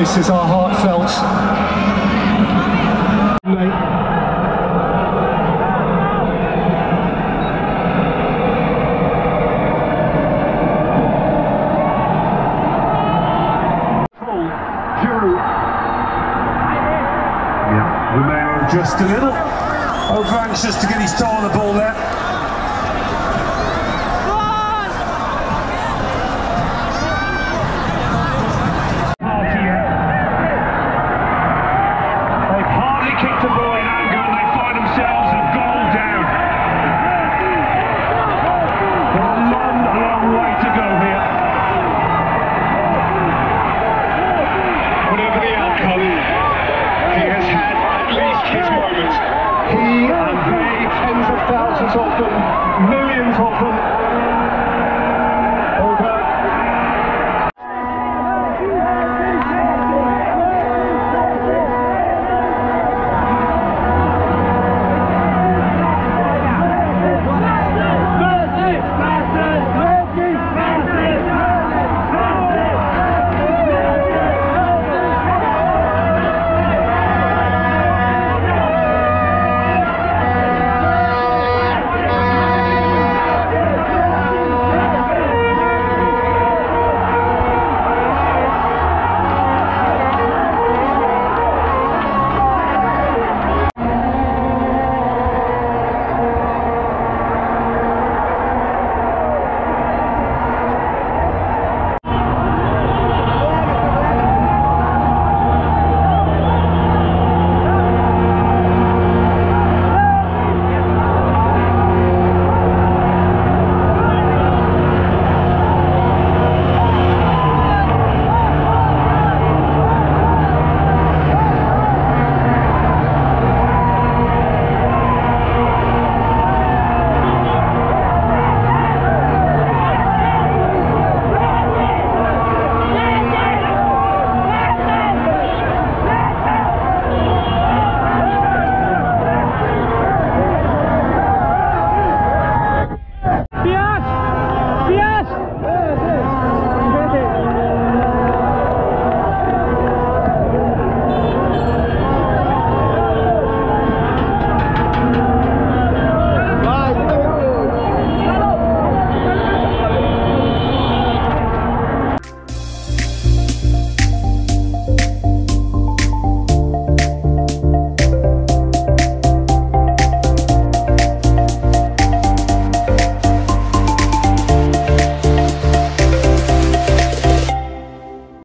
condolences are heartfelt. Yeah, Romero just a little over anxious to get his toe on the ball there. They've hardly kicked the ball in anger and they find themselves a goal down. A long, long way to go here. Whatever the outcome, he has had at least his moment. He and they, tens of thousands of them, millions